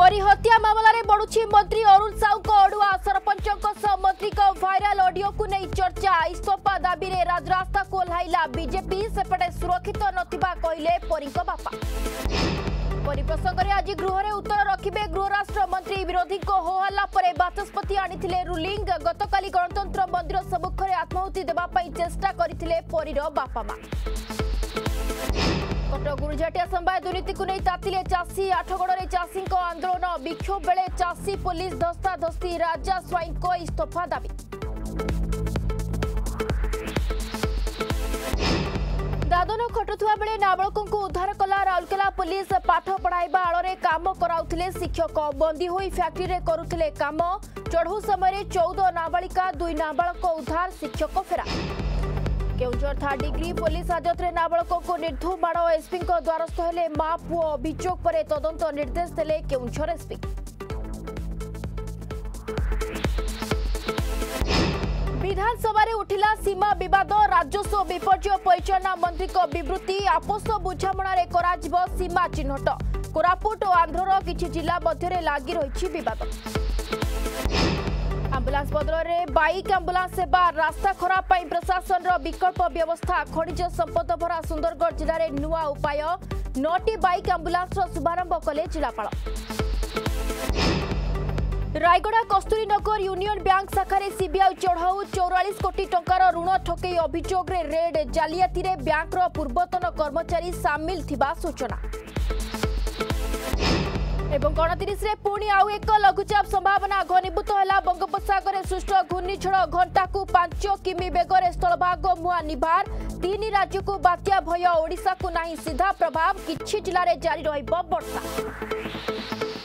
परी हत्या मामलें बढ़ुछि मंत्री अरुण साहू को अड़ुआ सरपंच मंत्री भाइराल ऑडियो को नहीं चर्चा इस्तफा दाबी रे राजरास्ता को ओह्लाइला बीजेपी सेपटे सुरक्षित नथिबा कहिले परी बापा परी प्रसंग में आज गृह उत्तर रखिबे गृह राष्ट्र मंत्री विरोधी को होहल्ला पर बाचस्पति आनिथिले रुलिंग गतकाली गणतंत्र मंदिर सम्मुखें आत्माहुति देबा पई चेष्टा करथिले परीर बापा मां कटक गुरुझाटिया समवाय दुर्नीति को नहीं तातिले चाषी आठगड़े चाषी आंदोलन विक्षोभ बेले चाषी पुलिस धस्ताधस्ती राजा स्वाईं को इस्तफा दाबी दादन खटुवा बेले नाबालकों को उद्धार कला राउरकेला पुलिस पाठ पढ़ाइबा आଳରେ काम कराउथिले शिक्षक बंदी होई फैक्ट्री रे करुथिले काम चढ़ऊ समय 14 नाबालिका 2 नाबालक उद्धार शिक्षक फेरा केउझर 3rd डिग्री पुलिस हाजत रे नाबालकों को निर्धूम माड़ एसपी द्वारस्थ हेले मां पुओ अभियोग पर तदंत निर्देश देले केउझर एसपी विधानसभा रे उठिला सीमा विवाद राजस्व विपर्यय परिचालना मंत्री को विवृत्ति आपस बुझामणा रे कराजिबो सीमा चिन्हट कोरापुट और आंध्रर किछि जिला मध्य लागी रही विवाद आंबुलांस बदल में बाइक आंबुलांस सेवा रास्ता खराब पाई प्रशासन विकल्प व्यवस्था खनिज संपद भरा सुंदरगढ़ जिले में नुआ उपाय 9टी बाइक आंबुलांस शुभारंभ कले जिलापाल रायगड़ा कस्तूरीनगर यूनियन बैंक शाखा सीबीआई चढ़ाऊ 44 कोटी टंकार ऋण ठकई अभियोग रेड जालियाती बैंक पूर्वतन कर्मचारी सामिल थिबा सूचना एवं 29 रे पुणी आउ एक लघुचाप संभावना घनीभूत है बंगोपसागर सृष्ट घूर्णिझड़ घंटा को 5 किमी बेगर स्थलभाग मुहां निभार 3 राज्य को बात्या भय ओडिशा को नहीं सीधा प्रभाव किछि जिले में जारी रहिबो वर्षा।